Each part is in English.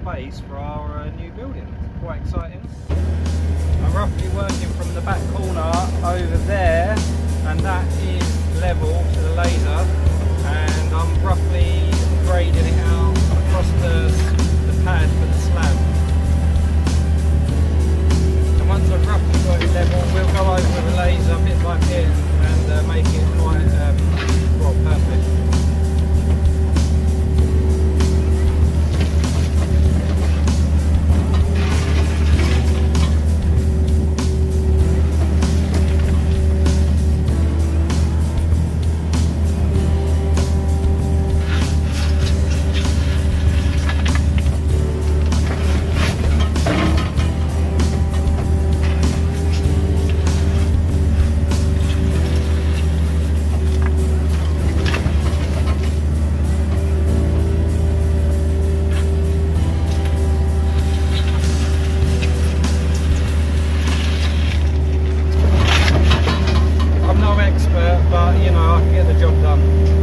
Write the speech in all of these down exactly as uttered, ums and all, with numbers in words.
base for our uh, new building. It's quite exciting. I'm roughly working from the back corner over there, and that is level to the laser, and I'm roughly grading it out across the, the pad for the slab. And once I've roughly got it level, we'll go over with a laser bit by bit and uh, make it quite um, well, perfect. But you know, I can get the job done.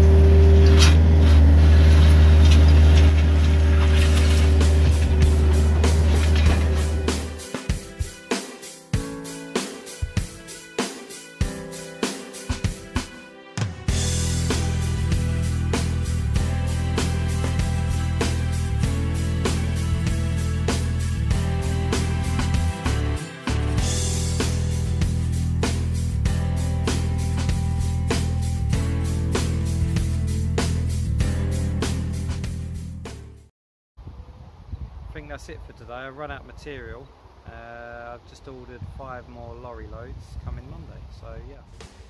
I think that's it for today. I've run out of material. Uh, I've just ordered five more lorry loads coming Monday, so yeah.